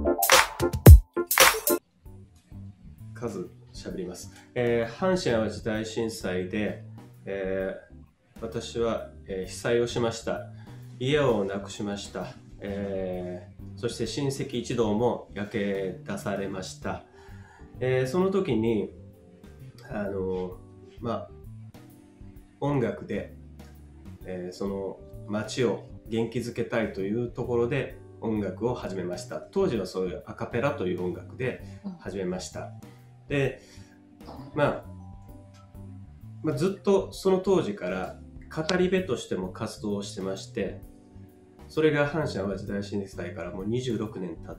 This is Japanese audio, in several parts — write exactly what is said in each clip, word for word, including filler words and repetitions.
数しゃべります、えー、阪神・淡路大震災で、えー、私は、えー、被災をしました。家をなくしました、えー、そして親戚一同も焼け出されました、えー、その時にあのまあ音楽で、えー、その街を元気づけたいというところで音楽を始めました。当時はそういうアカペラという音楽で始めました。で、まあ、まあ、ずっとその当時から語り部としても活動をしてまして、それが阪神・淡路大震災からもうにじゅうろくねん経って、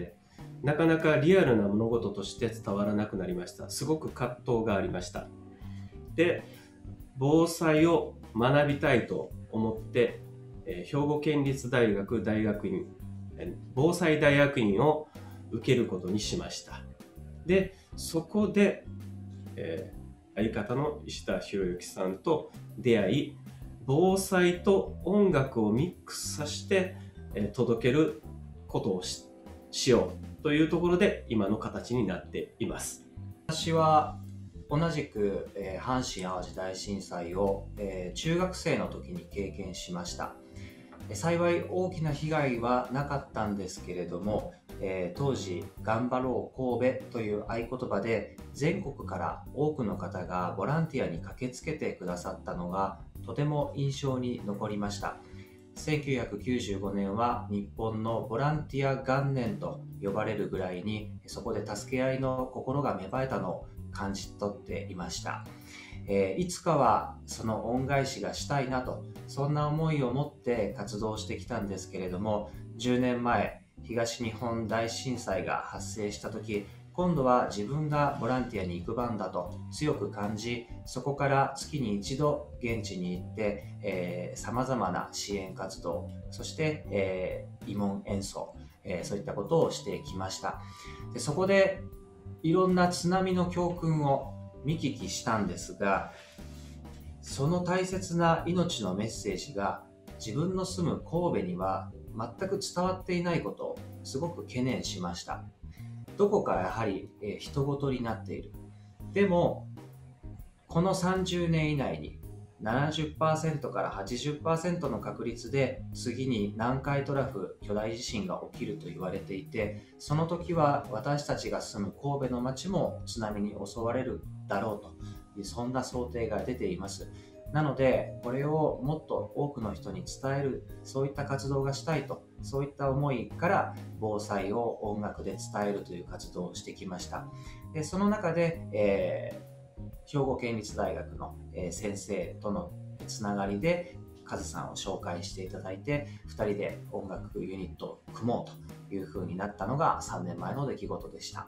なかなかリアルな物事として伝わらなくなりました。すごく葛藤がありました。で、防災を学びたいと思って、えー、兵庫県立大学大学院、防災大学院を受けることにしました。で、そこで、えー、相方の石田博之さんと出会い、防災と音楽をミックスさせて、えー、届けることを し, しようというところで今の形になっています。 私は同じく、えー、阪神・淡路大震災を、えー、中学生の時に経験しました。幸い大きな被害はなかったんですけれども、えー、当時頑張ろう神戸という合言葉で全国から多くの方がボランティアに駆けつけてくださったのがとても印象に残りました。せんきゅうひゃくきゅうじゅうごねんは日本のボランティア元年と呼ばれるぐらいに、そこで助け合いの心が芽生えたのを感じ取っていました。えー、いつかはその恩返しがしたいなと、そんな思いを持って活動してきたんですけれども、じゅうねんまえ東日本大震災が発生した時、今度は自分がボランティアに行く番だと強く感じ、そこから月に一度現地に行ってさまざまな支援活動、そして、えー、慰問演奏、えー、そういったことをしてきました。でそこでいろんな津波の教訓を見聞きしたんですが、その大切な命のメッセージが自分の住む神戸には全く伝わっていないことをすごく懸念しました。どこかやはり、えー、人ごとになっている。でもこのさんじゅうねん以内に ななじゅっパーセント から はちじゅっパーセント の確率で次に南海トラフ巨大地震が起きると言われていて、その時は私たちが住む神戸の町も津波に襲われるだろうという、そんな想定が出ています。なのでこれをもっと多くの人に伝える、そういった活動がしたいと、そういった思いから防災を音楽で伝えるという活動をしてきました。でその中で、えー兵庫県立大学の先生とのつながりでカズさんを紹介していただいて、ふたりで音楽ユニットを組もうという風になったのがさんねんまえの出来事でした。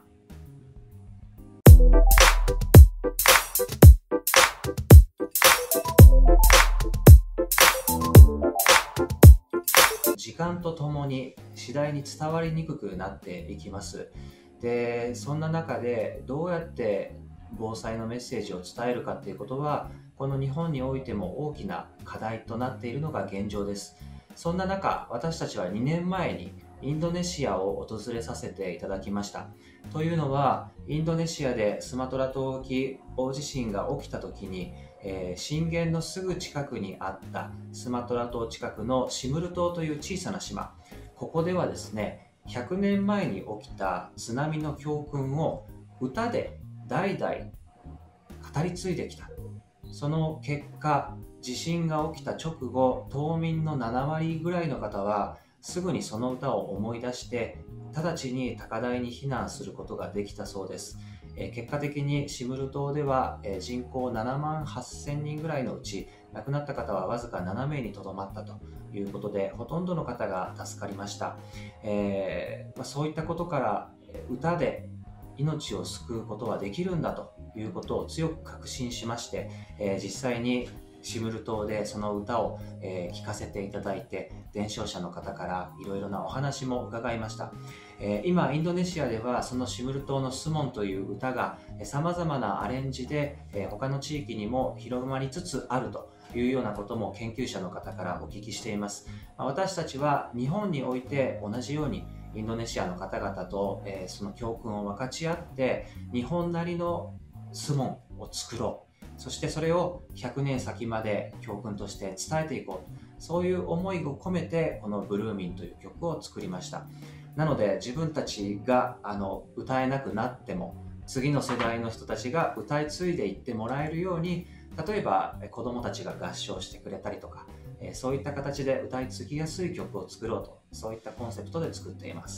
時間とともに次第に伝わりにくくなっていきます。でそんな中でどうやって防災のメッセージを伝えるかっていうことは、この日本においても大きな課題となっているのが現状です。そんな中、私たちはにねんまえにインドネシアを訪れさせていただきました。というのは、インドネシアでスマトラ島沖大地震が起きた時に、えー、震源のすぐ近くにあったスマトラ島近くのシムル島という小さな島、ここではですね、ひゃくねんまえに起きた津波の教訓を歌で代々語り継いできた。その結果、地震が起きた直後、島民のななわりぐらいの方はすぐにその歌を思い出して直ちに高台に避難することができたそうです。えー、結果的にシムル島では、えー、人口ななまんはっせんにんぐらいのうち亡くなった方はわずかななめいにとどまったということで、ほとんどの方が助かりました。えーまあ、そういったことから歌で命を救うことはできるんだということを強く確信しまして、えー、実際にシムル島でその歌を、えー、聴かせていただいて、伝承者の方からいろいろなお話も伺いました。えー、今インドネシアではそのシムル島のスモンという歌がさまざまなアレンジで、えー、他の地域にも広まりつつあるというようなことも研究者の方からお聞きしています。まあ、私たちは日本において同じようにインドネシアの方々と、えー、その教訓を分かち合って日本なりのスモンを作ろう、そしてそれをひゃくねん先まで教訓として伝えていこう、そういう思いを込めてこのブルーミンという曲を作りました。なので自分たちがあの歌えなくなっても次の世代の人たちが歌い継いでいってもらえるように、例えば子どもたちが合唱してくれたりとか、そういった形で歌い継ぎやすい曲を作ろうと、そういったコンセプトで作っています。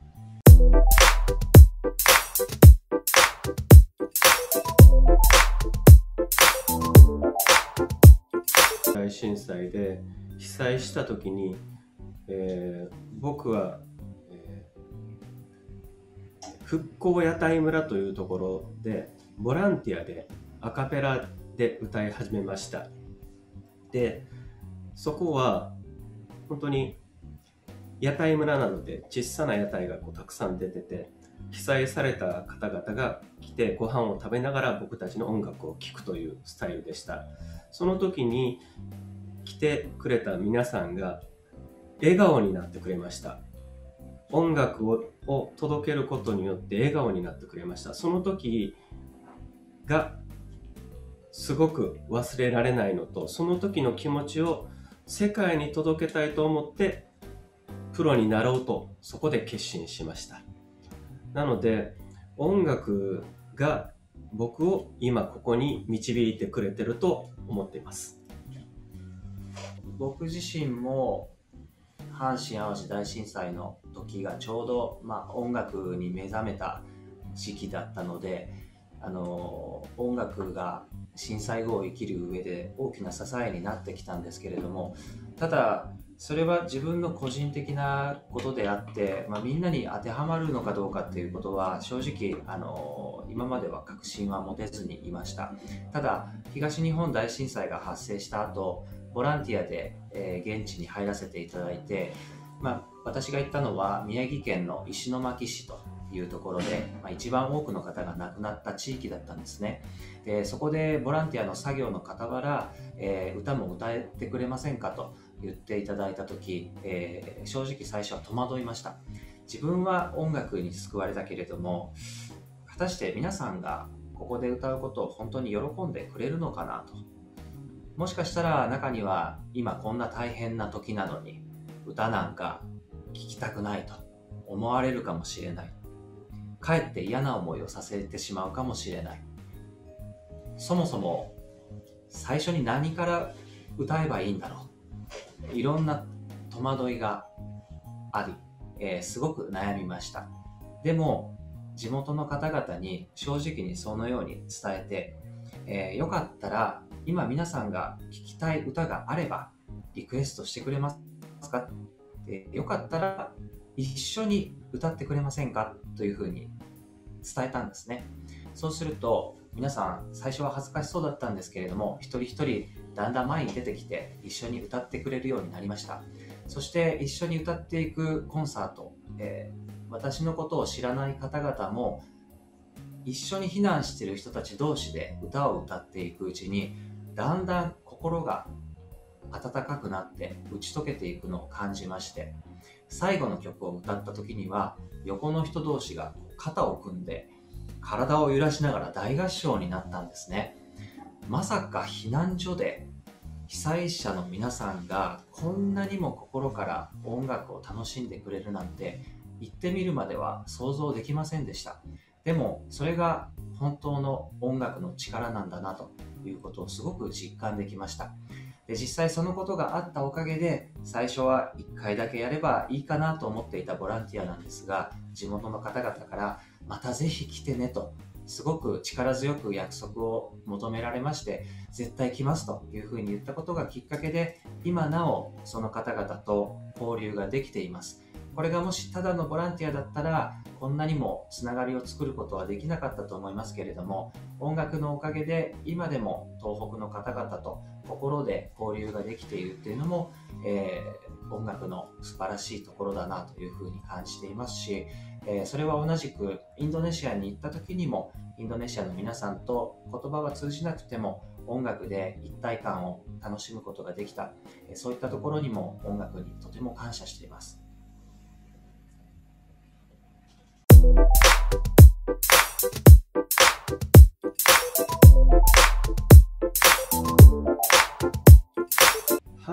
大震災で被災した時に、えー、僕は、えー、復興屋台村というところでボランティアでアカペラで歌い始めました。でそこは本当に屋台村なので小さな屋台がこうたくさん出てて、被災された方々が来てご飯を食べながら僕たちの音楽を聴くというスタイルでした。その時に来てくれた皆さんが笑顔になってくれました。音楽を、を届けることによって笑顔になってくれました。その時がすごく忘れられないのと、その時の気持ちを世界に届けたいと思ってプロになろうとそこで決心しました。なので音楽が僕を今ここに導いてくれてると思っています。 僕自身も阪神・淡路大震災の時がちょうど、まあ、音楽に目覚めた時期だったので、あの音楽が震災後を生きる上で大きな支えになってきたんですけれども、ただそれは自分の個人的なことであって、まあ、みんなに当てはまるのかどうかっていうことは正直あの今までは確信は持てずにいました。ただ東日本大震災が発生した後、ボランティアで、えー、現地に入らせていただいて、まあ、私が行ったのは宮城県の石巻市というところで、まあ、一番多くの方が亡くなった地域だったんですね。でそこでボランティアの作業の傍ら、えー、歌も歌えてくれませんかと言っていただいた時、えー、正直最初は戸惑いました。自分は音楽に救われたけれども、果たして皆さんがここで歌うことを本当に喜んでくれるのかなと。もしかしたら中には今こんな大変な時なのに歌なんか聴きたくないと思われるかもしれない。かえって嫌な思いをさせてしまうかもしれない。そもそも最初に何から歌えばいいんだろう。いろんな戸惑いがあり、えー、すごく悩みました。でも地元の方々に正直にそのように伝えて、えー、よかったら今皆さんが聴きたい歌があればリクエストしてくれますか、えー、よかったら一緒に歌ってくれませんかというふうに伝えたんですね。そうすると皆さん最初は恥ずかしそうだったんですけれども、一人一人だんだん前に出てきて一緒に歌ってくれるようになりました。そして一緒に歌っていくコンサート、えー、私のことを知らない方々も一緒に避難している人たち同士で歌を歌っていくうちに、だんだん心が温かくなって打ち解けていくのを感じまして、最後の曲を歌った時には横の人同士が肩を組んで体を揺らしながら大合唱になったんですね。まさか避難所で被災者の皆さんがこんなにも心から音楽を楽しんでくれるなんて言ってみるまでは想像できませんでした。でもそれが本当の音楽の力なんだなということをすごく実感できました。で実際そのことがあったおかげで最初はいっかいだけやればいいかなと思っていたボランティアなんですが、地元の方々からまたぜひ来てねとすごく力強く約束を求められまして、絶対来ますというふうに言ったことがきっかけで今なおその方々と交流ができています。これがもしただのボランティアだったらこんなにもつながりを作ることはできなかったと思いますけれども、音楽のおかげで今でも東北の方々と心で交流ができているっていうのも、えー、音楽の素晴らしいところだなというふうに感じていますし、えー、それは同じくインドネシアに行った時にもインドネシアの皆さんと言葉は通じなくても音楽で一体感を楽しむことができた、そういったところにも音楽にとても感謝しています。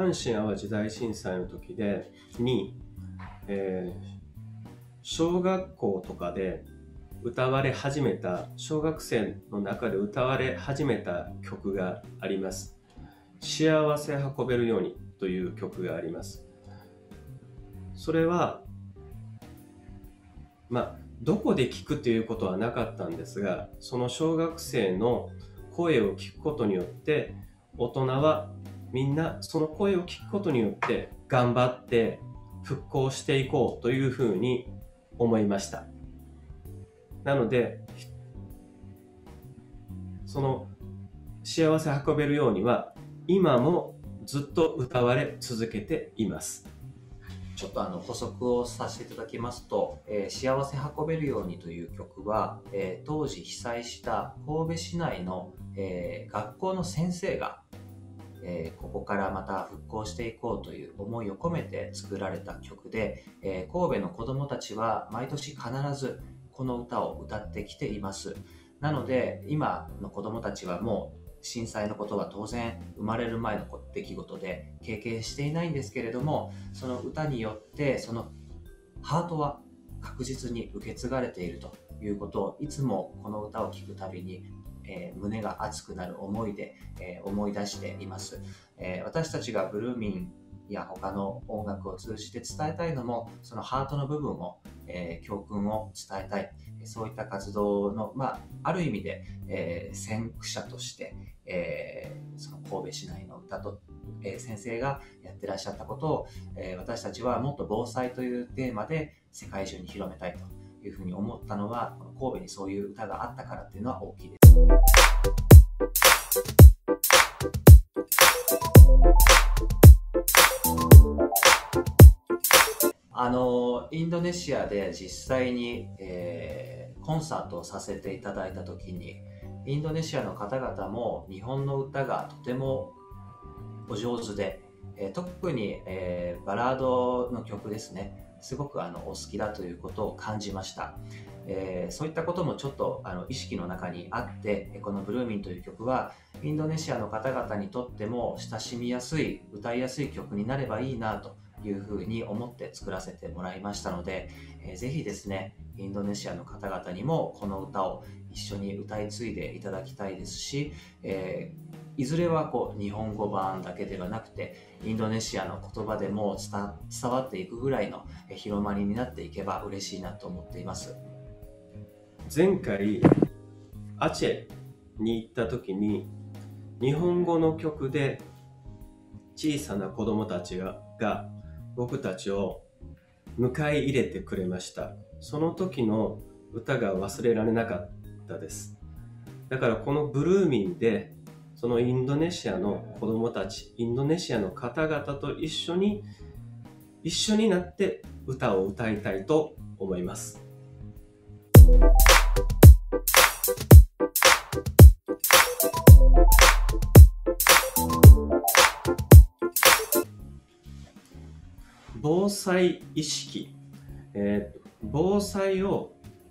阪神・淡路大震災の時でに、えー、小学校とかで歌われ始めた、小学生の中で歌われ始めた曲があります。幸せ運べるようにという曲があります。それはまあどこで聞くということはなかったんですが、その小学生の声を聞くことによって大人はみんなその声を聞くことによって頑張って復興していこうというふうに思いました。なのでその幸せ運べるようには今もずっと歌われ続けています。 ちょっとあの補足をさせていただきますと、えー、幸せ運べるようにという曲は、えー、当時被災した神戸市内の、えー、学校の先生が、えー、ここからまた復興していこうという思いを込めて作られた曲で、えー、神戸の子どもたちは毎年必ずこの歌を歌ってきています。なので今の子どもたちはもう震災のことは当然生まれる前の出来事で経験していないんですけれども、その歌によってそのハートは確実に受け継がれているということを、いつもこの歌を聴くたびに、えー、胸が熱くなる思いで、えー、思い出しています。えー、私たちがブルーミンや他の音楽を通じて伝えたいのも、そのハートの部分を、えー、教訓を伝えたい、そういった活動の、まあ、ある意味で、えー、先駆者として、えー、その神戸市内の歌と、えー、先生がやってらっしゃったことを、えー、私たちはもっと防災というテーマで世界中に広めたいというふうに思ったのは、この神戸にそういう歌があったからっていうのは大きいです。あのインドネシアで実際に、えー、コンサートをさせていただいた時に、インドネシアの方々も日本の歌がとてもお上手で、えー、特に、えー、バラードの曲ですね、すごくあのお好きだということを感じました。えー、そういったこともちょっとあの意識の中にあって、このブルーミンという曲はインドネシアの方々にとっても親しみやすい、歌いやすい曲になればいいなというふうに思って作らせてもらいましたので、えー、ぜひですね、インドネシアの方々にもこの歌を一緒に歌い継いでいただきたいですし、えー、いずれはこう日本語版だけではなくてインドネシアの言葉でも伝わっていくぐらいの広まりになっていけば嬉しいなと思っています。 前回アチェに行った時に日本語の曲で小さな子供たちが、が僕たちを迎え入れてくれました。その時の歌が忘れられなかったです。だからこのブルーミンでそのインドネシアの子供たち、インドネシアの方々と一緒に一緒になって歌を歌いたいと思います。防災意識、えー、防災を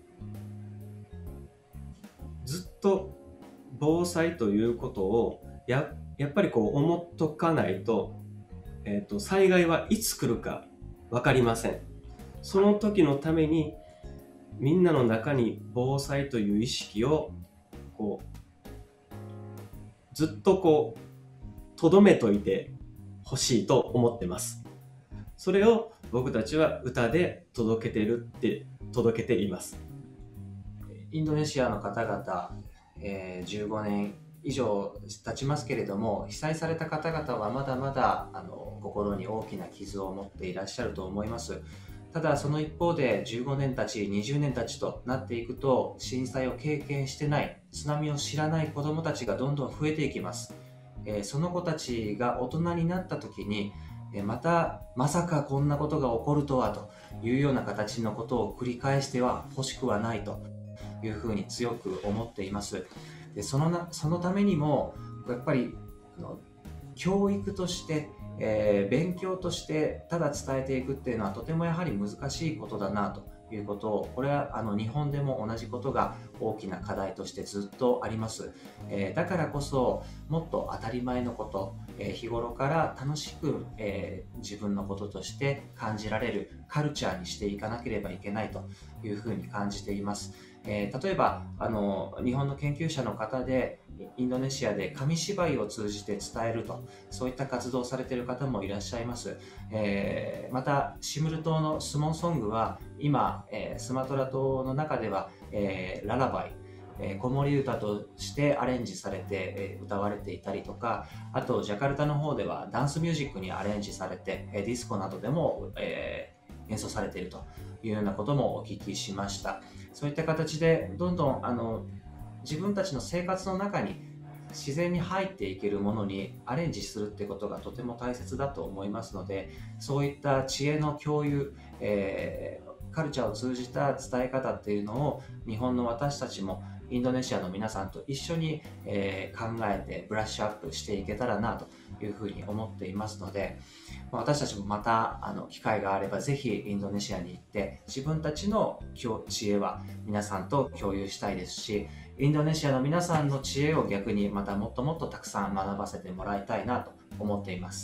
ずっと防災ということを や, やっぱりこう思っとかないと、えーと、災害はいつ来るか分かりません。その時のためにみんなの中に防災という意識をこうずっとこう留めといてほしいと思ってます。それを僕たちは歌で届けてるって届けています。 インドネシアの方々、えー、じゅうごねん以上経ちますけれども、被災された方々はまだまだあの心に大きな傷を持っていらっしゃると思います。ただその一方でじゅうごねん経ちにじゅうねん経ちとなっていくと、震災を経験してない、津波を知らない子どもたちがどんどん増えていきます。えー、その子たちが大人になった時にまたまさかこんなことが起こるとはというような形のことを繰り返しては欲しくはないというふうに強く思っています。でそのなそのためにもやっぱりあの教育として、えー、勉強としてただ伝えていくっていうのはとてもやはり難しいことだなということを、これはあの日本でも同じことが大きな課題としてずっとあります。えー、だからこそもっと当たり前のこと、えー、日頃から楽しく、えー、自分のこととして感じられるカルチャーにしていかなければいけないというふうに感じています。えー、例えばあの日本の研究者の方でインドネシアで紙芝居を通じて伝えると、そういった活動をされている方もいらっしゃいます。えー、またシムル島のスモンソングは今、えー、スマトラ島の中では、えー、ララバイ、えー、子守歌としてアレンジされて、えー、歌われていたりとか、あとジャカルタの方ではダンスミュージックにアレンジされて、えー、ディスコなどでも、えー、演奏されているというようなこともお聞きしました。そういった形でどんどんあの自分たちの生活の中に自然に入っていけるものにアレンジするってことがとても大切だと思いますので、そういった知恵の共有、えー、カルチャーを通じた伝え方っていうのを日本の私たちもインドネシアの皆さんと一緒に、えー、考えてブラッシュアップしていけたらなというふうに思っていますので、私たちもまたあの機会があればぜひインドネシアに行って自分たちの知恵は皆さんと共有したいですし、インドネシアの皆さんの知恵を逆にまたもっともっとたくさん学ばせてもらいたいなと思っています。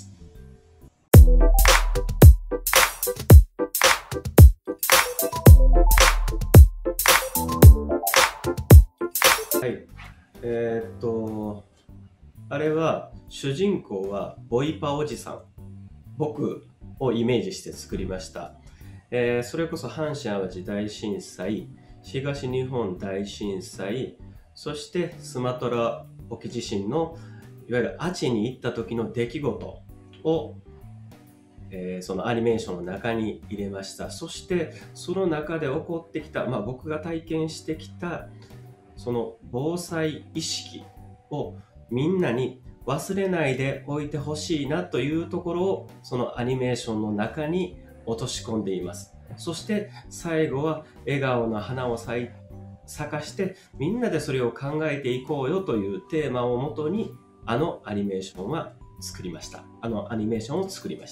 はい、えー、っとあれは主人公はボイパおじさん、僕をイメージして作りました。えー、それこそ阪神・淡路大震災、東日本大震災、そしてスマトラ沖地震のいわゆるアチに行った時の出来事を、えー、そのアニメーションの中に入れました。そしてその中で起こってきた、まあ、僕が体験してきたその防災意識をみんなに忘れないでおいてほしいなというところをそのアニメーションの中に落とし込んでいます。そして最後は笑顔の花を咲い咲かしてみんなでそれを考えていこうよというテーマをもとにあのアニメーションは作りました。あのアニメーションを作りました。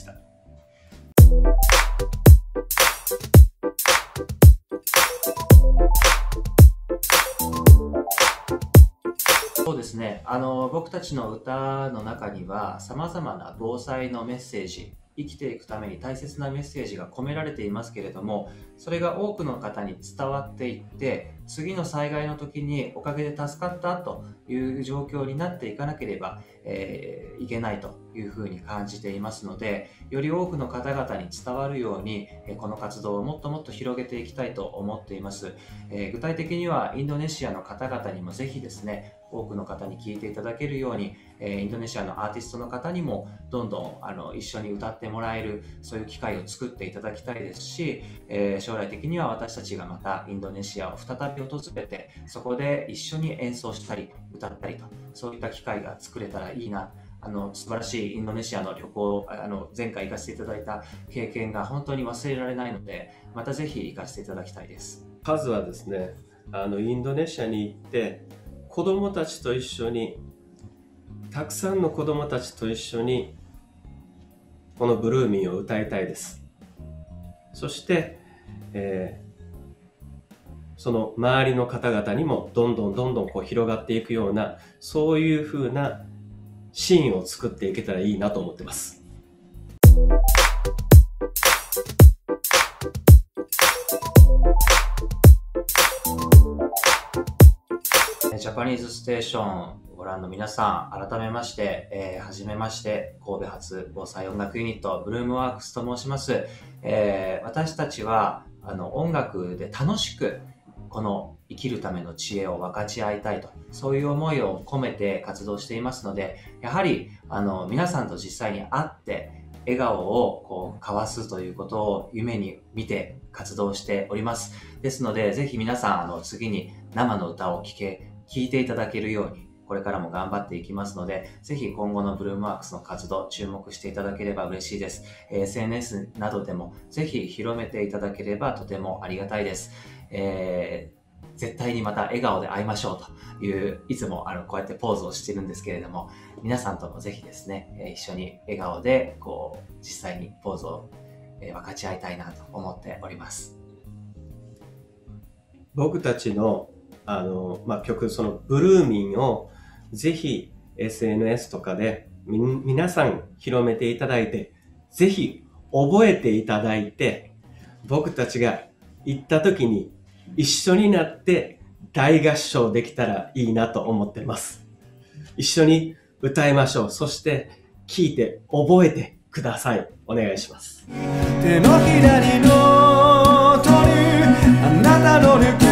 そうですね、あの僕たちの歌の中にはさまざまな防災のメッセージ、生きていくために大切なメッセージが込められていますけれども、それが多くの方に伝わっていって次の災害の時におかげで助かったという状況になっていかなければ、えー、いけないというふうに感じていますので、より多くの方々に伝わるようにこの活動をもっともっと広げていきたいと思っています。えー、具体的にはインドネシアの方々にもぜひですね、多くの方に聴いていただけるように、えー、インドネシアのアーティストの方にもどんどんあの一緒に歌ってもらえる、そういう機会を作っていただきたいですし、えー、将来的には私たちがまたインドネシアを再び訪れてそこで一緒に演奏したり歌ったりと、そういった機会が作れたらいいな。あの素晴らしいインドネシアの旅行、あの前回行かせていただいた経験が本当に忘れられないので、またぜひ行かせていただきたいです。 カズはですね、あのインドネシアに行って子どもたちと一緒に、たくさんの子どもたちと一緒にこのブルーミーを歌いたいです。そして、えー、その周りの方々にもどんどんどんどんこう広がっていくような、そういう風なシーンを作っていけたらいいなと思ってます。 ジャパニーズステーションをご覧の皆さん、改めまして、えー、はじめまして、神戸発防災音楽ユニットブルームワークスと申します。えー、私たちはあの音楽で楽しくこの生きるための知恵を分かち合いたいと、そういう思いを込めて活動していますので、やはりあの皆さんと実際に会って笑顔をこう交わすということを夢に見て活動しております。ですので、ぜひ皆さんあの次に生の歌を聴け聴いていただけるようにこれからも頑張っていきますので、ぜひ今後のブルームワークスの活動注目していただければ嬉しいです。エスエヌエス などでもぜひ広めていただければとてもありがたいです。えー絶対にまた笑顔で会いましょうという、いつもあのこうやってポーズをしてるんですけれども、皆さんともぜひですね、一緒に笑顔でこう実際にポーズを分かち合いたいなと思っております。 僕たちの、あの、まあ、曲、そのブルーミンをぜひ エスエヌエス とかでみ皆さん広めていただいて、ぜひ覚えていただいて、僕たちが行った時に一緒になって大合唱できたらいいなと思ってます。一緒に歌いましょう。そして聞いて覚えてください。お願いします。 手のひらに乗るあなたの